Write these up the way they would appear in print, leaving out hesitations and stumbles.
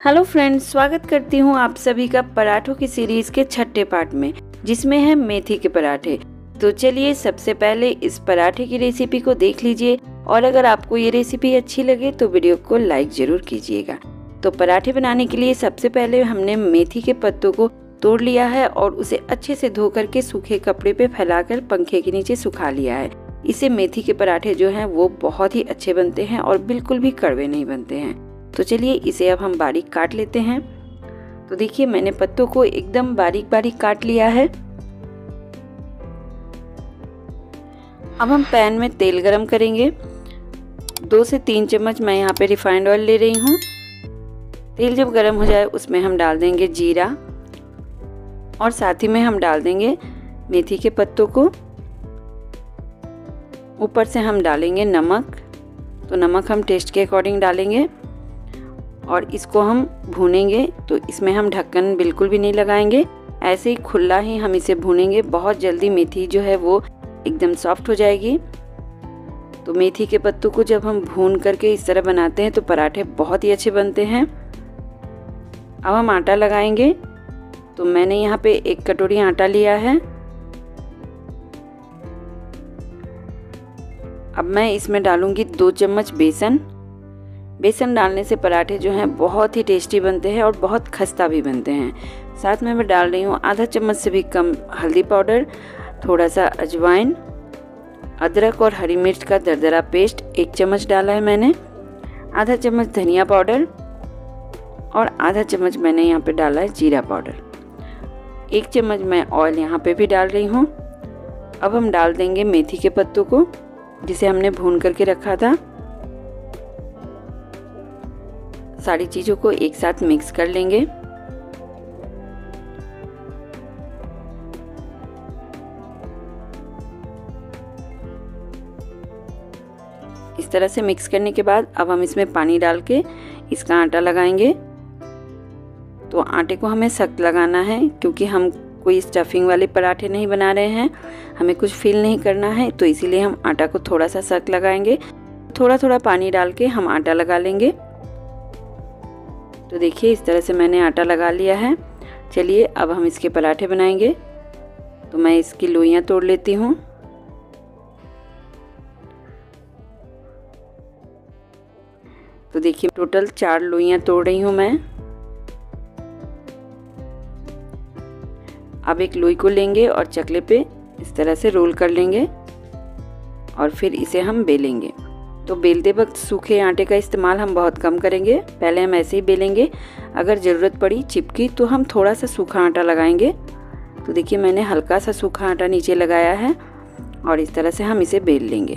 Hello friends, स्वागत करती हूँ आप सभी का पराठों की सीरीज के छठे पार्ट में, जिसमें है मेथी के पराठे। तो चलिए सबसे पहले इस पराठे की रेसिपी को देख लीजिए और अगर आपको ये रेसिपी अच्छी लगे तो वीडियो को लाइक जरूर कीजिएगा। तो पराठे बनाने के लिए सबसे पहले हमने मेथी के पत्तों को तोड़ लिया है और उसे अच्छे से धो करके सूखे कपड़े पे फैलाकर पंखे के नीचे सुखा लिया है। इससे मेथी के पराठे जो हैं वो बहुत ही अच्छे बनते हैं और बिल्कुल भी कड़वे नहीं बनते हैं। तो चलिए इसे अब हम बारीक काट लेते हैं। तो देखिए मैंने पत्तों को एकदम बारीक बारीक काट लिया है। अब हम पैन में तेल गरम करेंगे। 2 से 3 चम्मच मैं यहाँ पे रिफाइंड ऑयल ले रही हूँ। तेल जब गरम हो जाए उसमें हम डाल देंगे जीरा और साथ ही में हम डाल देंगे मेथी के पत्तों को। ऊपर से हम डालेंगे नमक। तो नमक हम टेस्ट के अकॉर्डिंग डालेंगे और इसको हम भूनेंगे। तो इसमें हम ढक्कन बिल्कुल भी नहीं लगाएंगे, ऐसे ही खुला ही हम इसे भूनेंगे। बहुत जल्दी मेथी जो है वो एकदम सॉफ्ट हो जाएगी। तो मेथी के पत्तों को जब हम भून करके इस तरह बनाते हैं तो पराठे बहुत ही अच्छे बनते हैं। अब हम आटा लगाएंगे। तो मैंने यहाँ पे 1 कटोरी आटा लिया है। अब मैं इसमें डालूंगी 2 चम्मच बेसन। बेसन डालने से पराठे जो हैं बहुत ही टेस्टी बनते हैं और बहुत खस्ता भी बनते हैं। साथ में मैं डाल रही हूँ आधा चम्मच से भी कम हल्दी पाउडर, थोड़ा सा अजवाइन, अदरक और हरी मिर्च का दरदरा पेस्ट 1 चम्मच डाला है मैंने, आधा चम्मच धनिया पाउडर और आधा चम्मच मैंने यहाँ पे डाला है जीरा पाउडर। 1 चम्मच मैं ऑयल यहाँ पे भी डाल रही हूँ। अब हम डाल देंगे मेथी के पत्तों को जिसे हमने भून करके रखा था। सारी चीज़ों को एक साथ मिक्स कर लेंगे। इस तरह से मिक्स करने के बाद अब हम इसमें पानी डाल के इसका आटा लगाएंगे। तो आटे को हमें सख्त लगाना है क्योंकि हम कोई स्टफिंग वाले पराठे नहीं बना रहे हैं, हमें कुछ फील नहीं करना है। तो इसीलिए हम आटा को थोड़ा सा सख्त लगाएंगे। थोड़ा थोड़ा पानी डाल के हम आटा लगा लेंगे। तो देखिए इस तरह से मैंने आटा लगा लिया है। चलिए अब हम इसके पराठे बनाएंगे। तो मैं इसकी लोइयां तोड़ लेती हूँ। तो देखिए टोटल 4 लोइयां तोड़ रही हूँ मैं। अब एक लोई को लेंगे और चकले पे इस तरह से रोल कर लेंगे और फिर इसे हम बेलेंगे। तो बेलते वक्त सूखे आटे का इस्तेमाल हम बहुत कम करेंगे, पहले हम ऐसे ही बेलेंगे। अगर ज़रूरत पड़ी चिपकी तो हम थोड़ा सा सूखा आटा लगाएंगे। तो देखिए मैंने हल्का सा सूखा आटा नीचे लगाया है और इस तरह से हम इसे बेल लेंगे।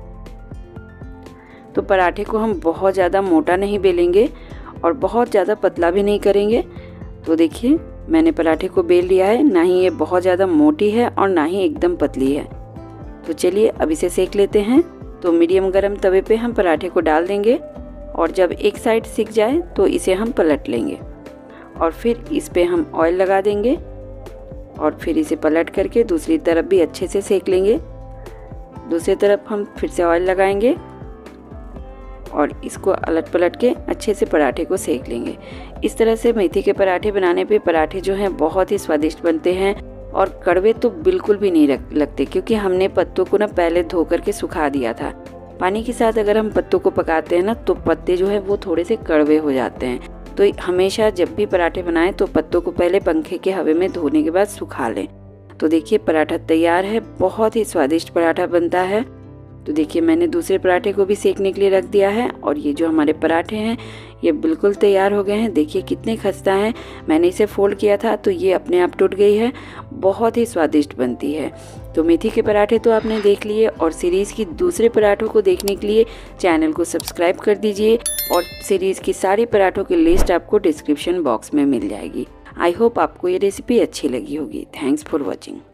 तो पराठे को हम बहुत ज़्यादा मोटा नहीं बेलेंगे और बहुत ज़्यादा पतला भी नहीं करेंगे। तो देखिए मैंने पराठे को बेल लिया है, ना ही ये बहुत ज़्यादा मोटी है और ना ही एकदम पतली है। तो चलिए अब इसे सेक लेते हैं। तो मीडियम गरम तवे पे हम पराठे को डाल देंगे और जब एक साइड सिक जाए तो इसे हम पलट लेंगे और फिर इस पे हम ऑयल लगा देंगे और फिर इसे पलट करके दूसरी तरफ भी अच्छे से सेक लेंगे। दूसरी तरफ हम फिर से ऑयल लगाएंगे और इसको अलट पलट के अच्छे से पराठे को सेक लेंगे। इस तरह से मेथी के पराठे बनाने पे पराठे जो हैं बहुत ही स्वादिष्ट बनते हैं और कड़वे तो बिल्कुल भी नहीं लगते क्योंकि हमने पत्तों को ना पहले धो करके सुखा दिया था। पानी के साथ अगर हम पत्तों को पकाते हैं ना तो पत्ते जो है वो थोड़े से कड़वे हो जाते हैं। तो हमेशा जब भी पराठे बनाएं तो पत्तों को पहले पंखे के हवा में धोने के बाद सुखा लें। तो देखिए पराठा तैयार है, बहुत ही स्वादिष्ट पराठा बनता है। तो देखिए मैंने दूसरे पराठे को भी सेकने के लिए रख दिया है और ये जो हमारे पराठे हैं ये बिल्कुल तैयार हो गए हैं। देखिए कितने खस्ता हैं। मैंने इसे फोल्ड किया था तो ये अपने आप टूट गई है। बहुत ही स्वादिष्ट बनती है। तो मेथी के पराठे तो आपने देख लिए और सीरीज़ की दूसरे पराठों को देखने के लिए चैनल को सब्सक्राइब कर दीजिए और सीरीज़ की सारी पराठों की लिस्ट आपको डिस्क्रिप्शन बॉक्स में मिल जाएगी। आई होप आपको ये रेसिपी अच्छी लगी होगी। Thanks for watching.